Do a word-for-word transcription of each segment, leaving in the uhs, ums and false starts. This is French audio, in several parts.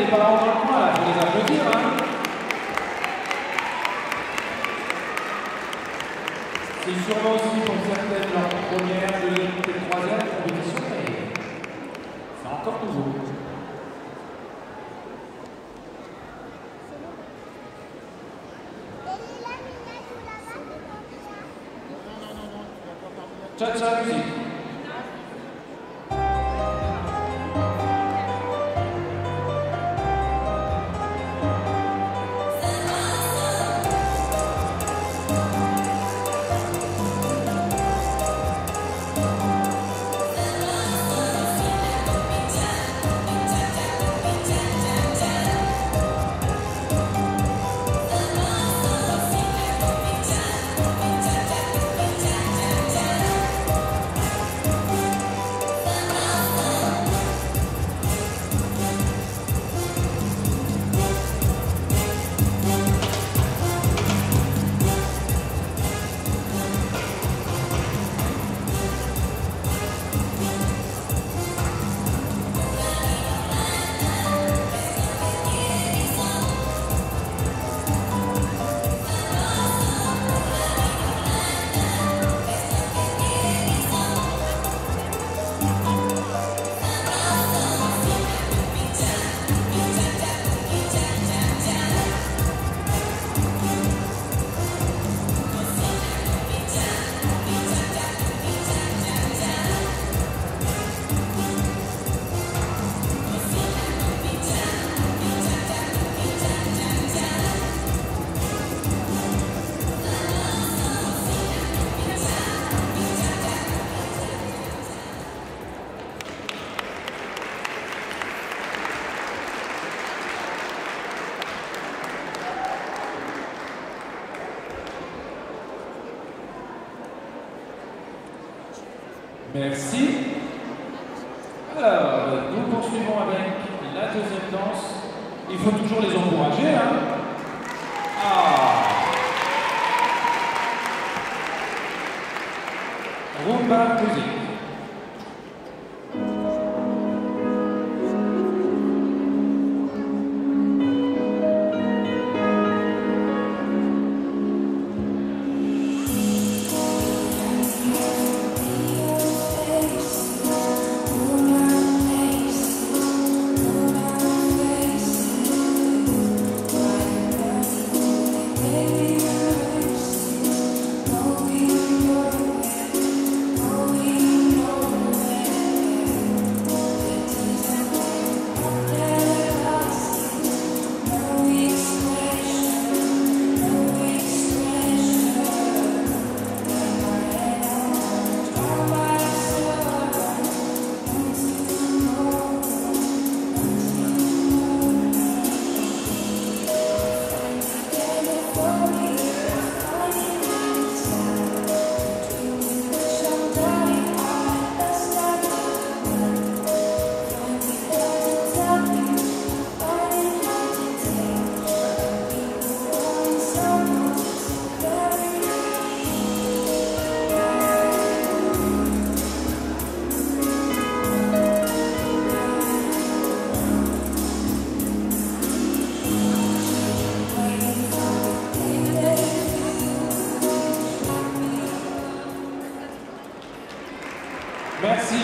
les parents dans le coin, là, pour les applaudir. Hein. C'est sûrement aussi pour certaines leur première, deuxième et troisième compétition, mais c'est encore nouveau. Cha-cha musique. Merci. Alors, nous poursuivons avec la deuxième danse. Il faut toujours les encourager, hein. Ah. Rumba musique. Merci.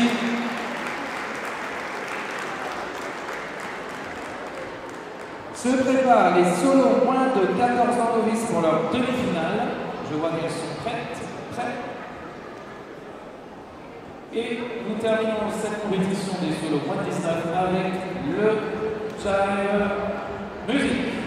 Se préparent les solos moins de quatorze ans novices pour leur demi-finale. Je vois qu'elles sont prêtes, prêtes. Et nous terminons cette compétition des solos moins de dix-neuf avec le Jive Music.